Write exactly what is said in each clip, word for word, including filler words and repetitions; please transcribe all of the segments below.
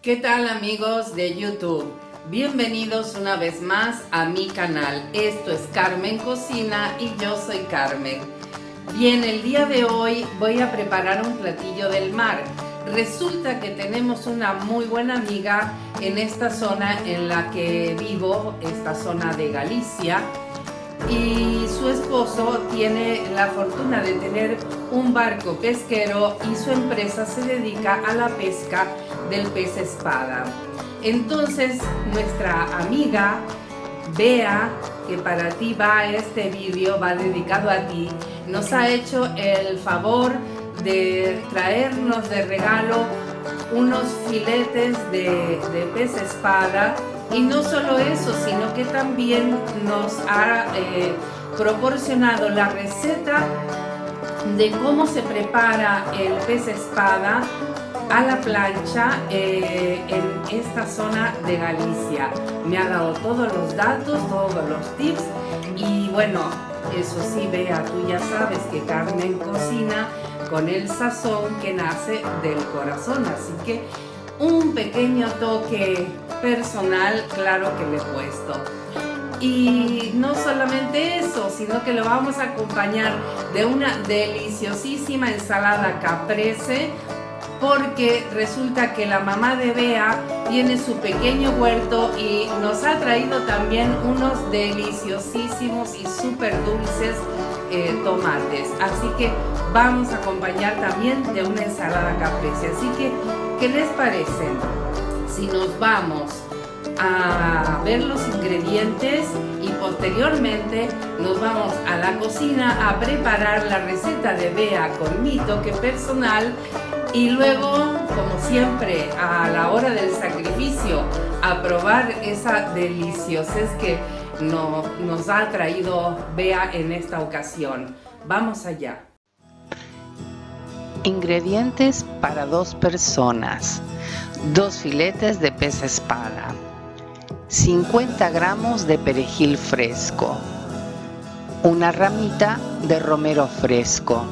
¿Qué tal, amigos de YouTube? Bienvenidos una vez más a mi canal. Esto es Carmen Cocina y yo soy Carmen. Bien, el día de hoy voy a preparar un platillo del mar. Resulta que tenemos una muy buena amiga en esta zona en la que vivo, esta zona de Galicia, y su esposo tiene la fortuna de tener un barco pesquero y su empresa se dedica a la pesca del pez espada. Entonces nuestra amiga Bea, que para ti va este vídeo, va dedicado a ti, nos ha hecho el favor de traernos de regalo unos filetes de, de pez espada. Y no solo eso, sino que también nos ha eh, proporcionado la receta de cómo se prepara el pez espada a la plancha eh, en esta zona de Galicia. Me ha dado todos los datos, todos los tips y bueno, eso sí, Bea, tú ya sabes que Carmen cocina con el sazón que nace del corazón, así que un pequeño toque personal, claro que le he puesto. Y no solamente eso, sino que lo vamos a acompañar de una deliciosísima ensalada caprese, porque resulta que la mamá de Bea tiene su pequeño huerto y nos ha traído también unos deliciosísimos y súper dulces eh, tomates. Así que vamos a acompañar también de una ensalada caprese. Así que, ¿qué les parece si nos vamos a ver los ingredientes y posteriormente nos vamos a la cocina a preparar la receta de Bea con mi toque personal y luego, como siempre, a la hora del sacrificio, a probar esa deliciosez que no, nos ha traído Bea en esta ocasión? Vamos allá. Ingredientes para dos personas: dos filetes de pez espada, cincuenta gramos de perejil fresco, una ramita de romero fresco,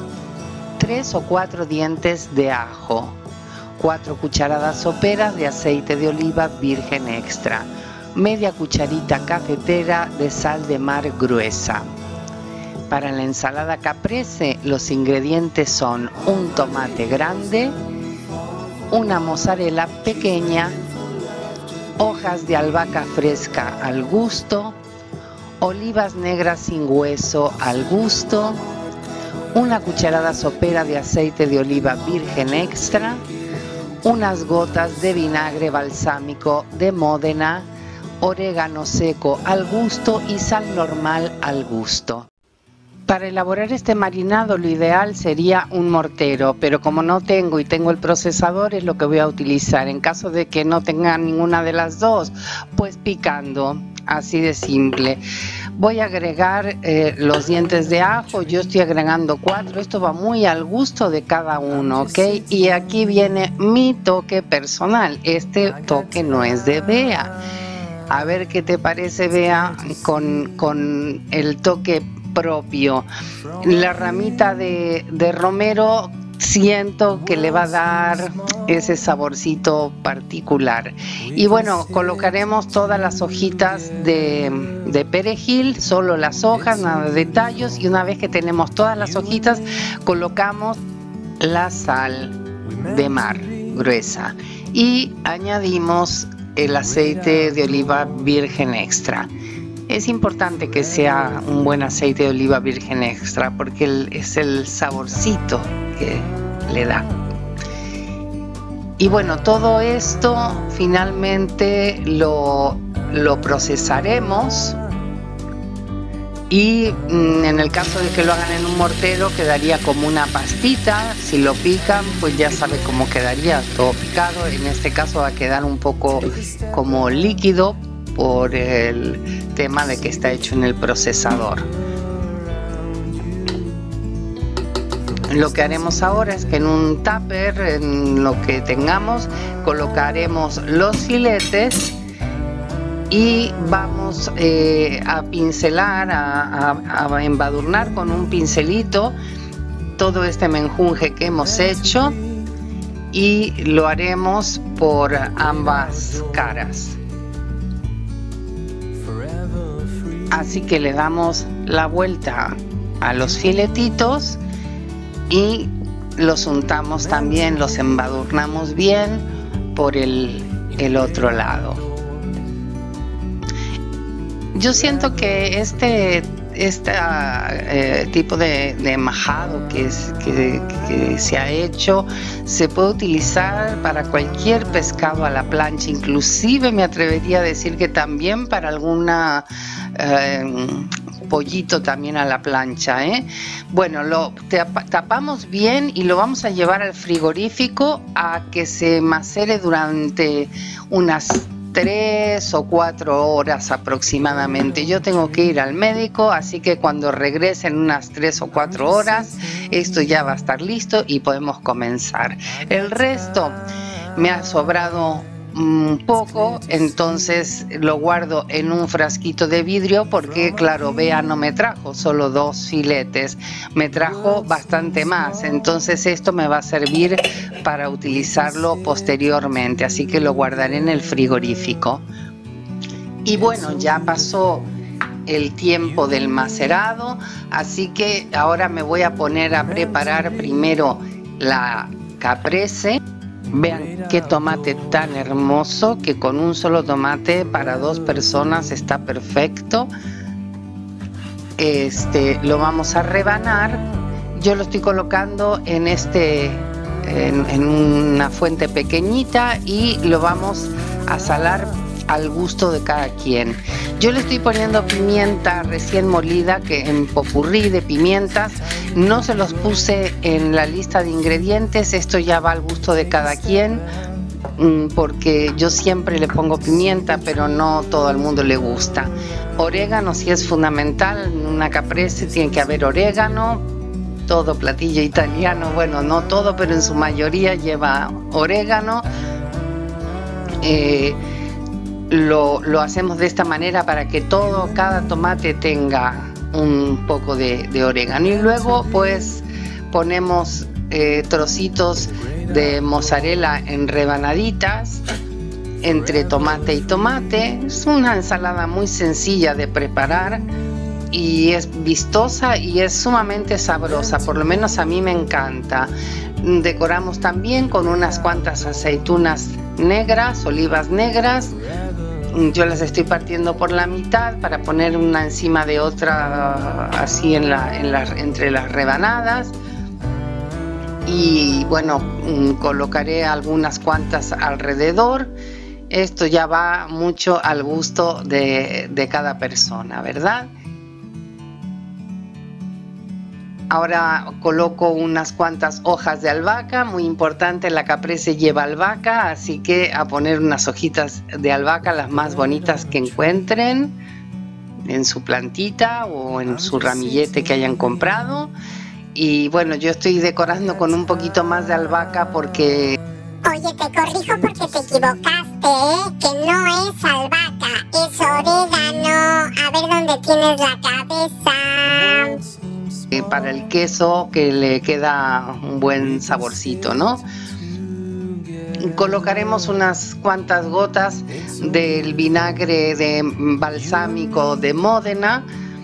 tres o cuatro dientes de ajo, cuatro cucharadas soperas de aceite de oliva virgen extra, media cucharita cafetera de sal de mar gruesa. Para la ensalada caprese, los ingredientes son un tomate grande, una mozzarella pequeña, hojas de albahaca fresca al gusto, olivas negras sin hueso al gusto, una cucharada sopera de aceite de oliva virgen extra, unas gotas de vinagre balsámico de Módena, orégano seco al gusto y sal normal al gusto. Para elaborar este marinado lo ideal sería un mortero, pero como no tengo y tengo el procesador es lo que voy a utilizar. En caso de que no tenga ninguna de las dos, pues picando, así de simple. Voy a agregar eh, los dientes de ajo, yo estoy agregando cuatro, esto va muy al gusto de cada uno, ¿ok? Y aquí viene mi toque personal, este toque no es de Bea. A ver qué te parece, Bea, con, con el toque propio. La ramita de, de romero siento que le va a dar ese saborcito particular. Y bueno, colocaremos todas las hojitas de, de perejil, solo las hojas, nada de tallos, y una vez que tenemos todas las hojitas colocamos la sal de mar gruesa y añadimos el aceite de oliva virgen extra. Es importante que sea un buen aceite de oliva virgen extra porque el, es el saborcito que le da. Y bueno, todo esto finalmente lo, lo procesaremos y mm, en el caso de que lo hagan en un mortero quedaría como una pastita. Si lo pican, pues ya sabe cómo quedaría, todo picado. En este caso va a quedar un poco como líquido por el tema de que está hecho en el procesador. Lo que haremos ahora es que en un tupper, en lo que tengamos, colocaremos los filetes y vamos eh, a pincelar, a, a, a embadurnar con un pincelito todo este menjunje que hemos hecho y lo haremos por ambas caras. Así que le damos la vuelta a los filetitos y los untamos también, los embadurnamos bien por el, el otro lado. Yo siento que este este eh, tipo de, de majado que, es, que, que se ha hecho se puede utilizar para cualquier pescado a la plancha, inclusive me atrevería a decir que también para alguna eh, pollito también a la plancha, ¿eh? Bueno, lo tapamos bien y lo vamos a llevar al frigorífico a que se macere durante unas tres o cuatro horas aproximadamente. Yo tengo que ir al médico, así que cuando regrese en unas tres o cuatro horas, esto ya va a estar listo y podemos comenzar. El resto me ha sobrado un poco, entonces lo guardo en un frasquito de vidrio porque, claro, Bea no me trajo solo dos filetes, me trajo bastante más, entonces esto me va a servir para utilizarlo posteriormente, así que lo guardaré en el frigorífico. Y bueno, ya pasó el tiempo del macerado, así que ahora me voy a poner a preparar primero la caprese. Vean qué tomate tan hermoso, que con un solo tomate para dos personas está perfecto. Este lo vamos a rebanar. Yo lo estoy colocando en este en, en una fuente pequeñita y lo vamos a salar al gusto de cada quien. Yo le estoy poniendo pimienta recién molida, que en popurrí de pimientas, no se los puse en la lista de ingredientes, esto ya va al gusto de cada quien, porque yo siempre le pongo pimienta, pero no todo el mundo le gusta. Orégano sí es fundamental, en una caprese tiene que haber orégano. Todo platillo italiano, bueno, no todo, pero en su mayoría lleva orégano. Eh, Lo, lo hacemos de esta manera para que todo, cada tomate tenga un poco de, de orégano. Y luego pues ponemos eh, trocitos de mozzarella en rebanaditas entre tomate y tomate. Es una ensalada muy sencilla de preparar y es vistosa y es sumamente sabrosa, por lo menos a mí me encanta. Decoramos también con unas cuantas aceitunas negras, olivas negras. Yo las estoy partiendo por la mitad para poner una encima de otra, así en la, en la, entre las rebanadas. Y bueno, colocaré algunas cuantas alrededor. Esto ya va mucho al gusto de, de cada persona, ¿verdad? Ahora coloco unas cuantas hojas de albahaca, muy importante, la caprese lleva albahaca, así que a poner unas hojitas de albahaca, las más bonitas que encuentren, en su plantita o en su ramillete que hayan comprado. Y bueno, yo estoy decorando con un poquito más de albahaca porque... Oye, te corrijo porque te equivocaste, ¿eh? Que no es albahaca, es orégano. A ver dónde tienes la cabeza. Para el queso, que le queda un buen saborcito, ¿no? Colocaremos unas cuantas gotas del vinagre de balsámico de Módena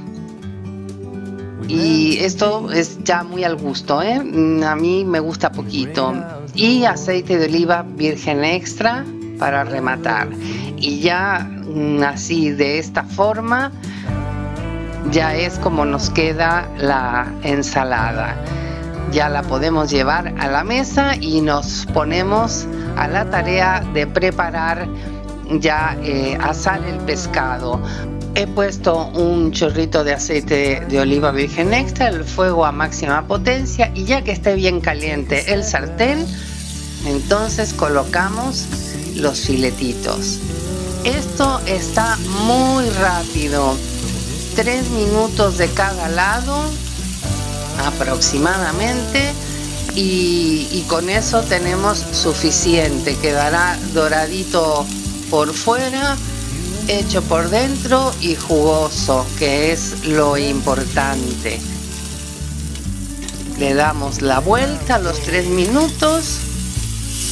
y esto es ya muy al gusto, ¿eh? A mí me gusta poquito, y aceite de oliva virgen extra para rematar. Y ya así de esta forma ya es como nos queda la ensalada. Ya la podemos llevar a la mesa y nos ponemos a la tarea de preparar ya eh, asar el pescado. He puesto un chorrito de aceite de oliva virgen extra, el fuego a máxima potencia, y ya que esté bien caliente el sartén, entonces colocamos los filetitos. Esto está muy rápido. Tres minutos de cada lado aproximadamente y, y con eso tenemos suficiente. Quedará doradito por fuera, hecho por dentro y jugoso, que es lo importante. Le damos la vuelta a los tres minutos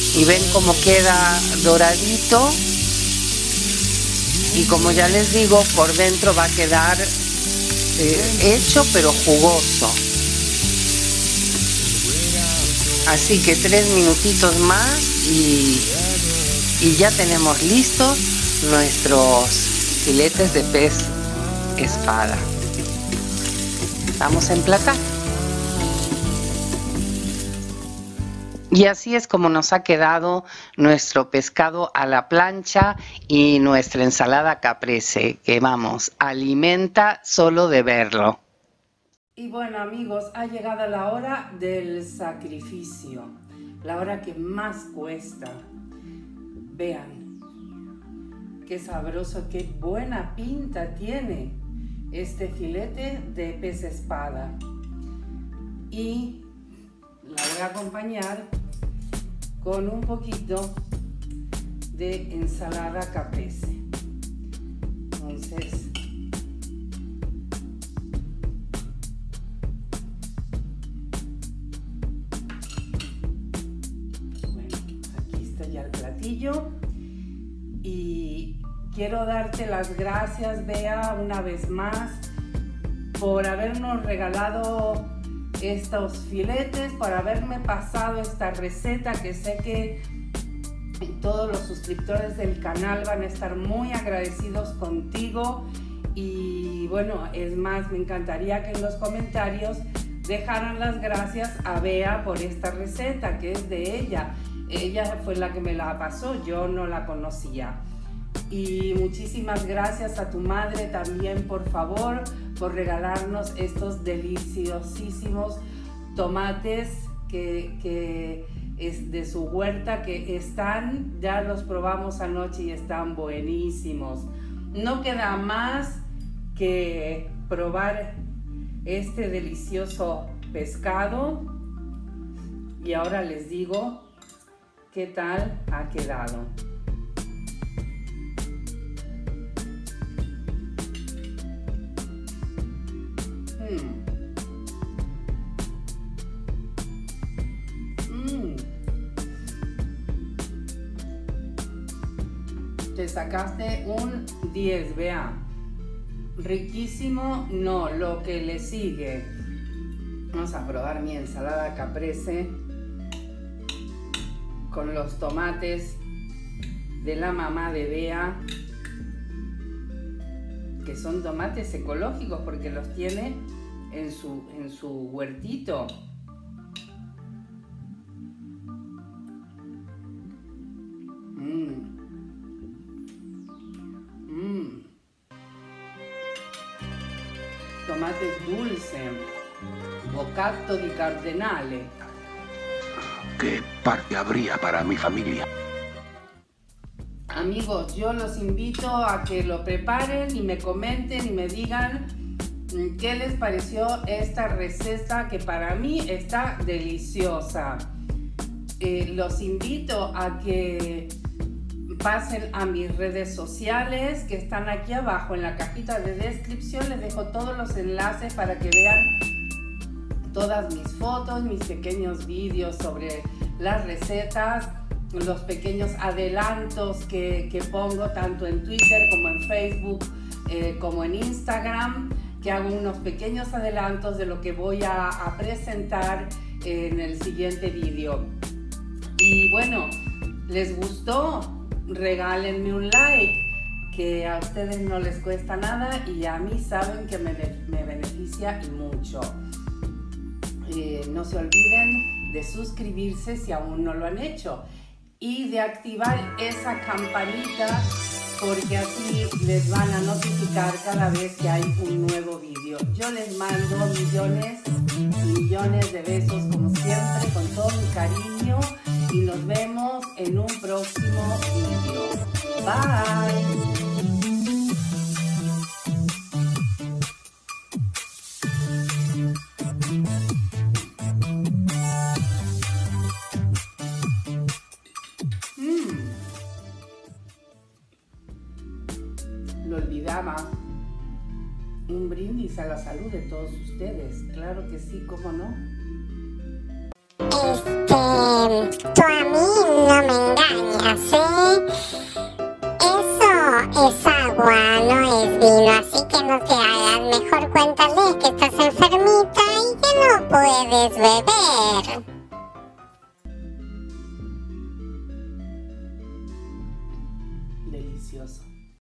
Y ven cómo queda doradito. Y como ya les digo, por dentro va a quedar eh, hecho pero jugoso. Así que tres minutitos más y, y ya tenemos listos nuestros filetes de pez espada. Vamos a emplatar. Y así es como nos ha quedado nuestro pescado a la plancha y nuestra ensalada caprese, que vamos, alimenta solo de verlo. Y bueno amigos, ha llegado la hora del sacrificio, la hora que más cuesta. Vean, qué sabroso, qué buena pinta tiene este filete de pez espada. Y la voy a acompañar con un poquito de ensalada caprese. Entonces, bueno, aquí está ya el platillo y quiero darte las gracias, Bea, una vez más por habernos regalado estos filetes, por haberme pasado esta receta, que sé que todos los suscriptores del canal van a estar muy agradecidos contigo. Y bueno, es más, me encantaría que en los comentarios dejaran las gracias a Bea por esta receta, que es de ella. Ella fue la que me la pasó, yo no la conocía. Y muchísimas gracias a tu madre también, por favor, por regalarnos estos deliciosísimos tomates que, que es de su huerta, que están, ya los probamos anoche y están buenísimos. No queda más que probar este delicioso pescado y ahora les digo qué tal ha quedado. Te sacaste un diez, vea. Riquísimo, no, lo que le sigue. Vamos a probar mi ensalada caprese con los tomates de la mamá de Bea, que son tomates ecológicos porque los tiene en su, en su huertito. Mm. Mm. Tomate dulce, boccatto di cardinale. ¿Qué parte habría para mi familia? Amigos, yo los invito a que lo preparen y me comenten y me digan qué les pareció esta receta, que para mí está deliciosa. Eh, los invito a que pasen a mis redes sociales que están aquí abajo en la cajita de descripción. Les dejo todos los enlaces para que vean todas mis fotos, mis pequeños vídeos sobre las recetas, los pequeños adelantos que, que pongo tanto en Twitter como en Facebook, eh, como en Instagram, que hago unos pequeños adelantos de lo que voy a, a presentar en el siguiente vídeo. Y bueno, ¿les gustó? Regálenme un like, que a ustedes no les cuesta nada y a mí saben que me, me beneficia y mucho. Eh, no se olviden de suscribirse si aún no lo han hecho y de activar esa campanita, porque así les van a notificar cada vez que hay un nuevo vídeo. Yo les mando millones y millones de besos como siempre, con todo mi cariño, y nos vemos en un próximo vídeo. Bye. Lo olvidaba. Un brindis a la salud de todos ustedes. Claro que sí, ¿cómo no? Este, tú a mí no me engañas, ¿eh? Eso es agua, no es vino, así que no te hagas. Mejor cuéntale que estás enfermita y que no puedes beber.